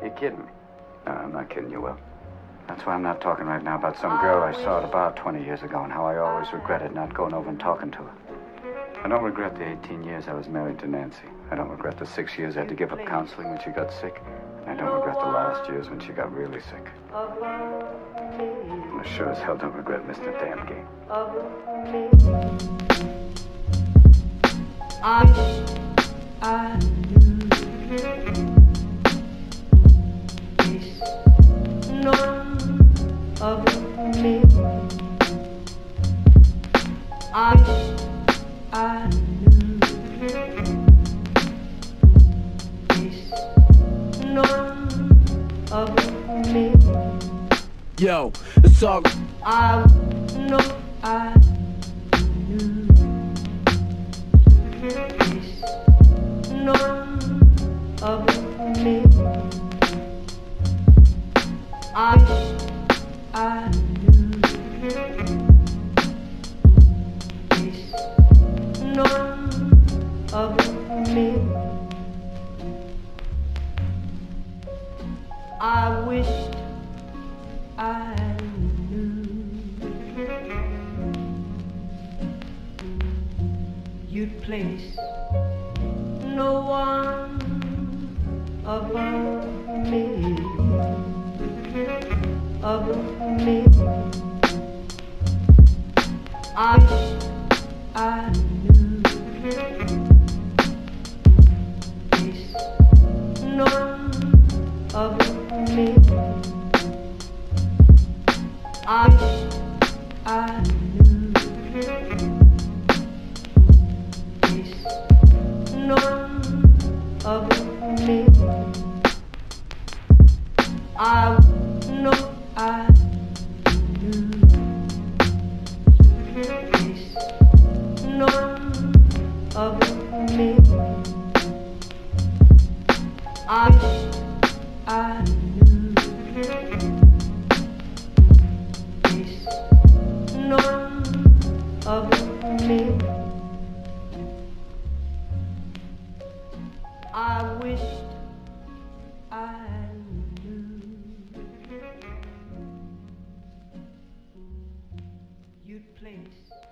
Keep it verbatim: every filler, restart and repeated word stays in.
You're kidding me. No, I'm not kidding you, Will. That's why I'm not talking right now about some girl I saw at a bar twenty years ago and how I always regretted not going over and talking to her. I don't regret the eighteen years I was married to Nancy. I don't regret the six years I had to give up counseling when she got sick. And I don't regret the last years when she got really sick. And I sure as hell don't regret missing the damn game. I, I knew it's none of me. I, I knew it's none of me. Yo, it's all. I know I knew it's none of me. I, I knew it's none of me. I wished I knew you'd place no one above me, above me. I wished I knew it's none of me. I wish I knew it's none of me. I know I knew it's none of me. I wish I knew none of me. I wished I knew you'd place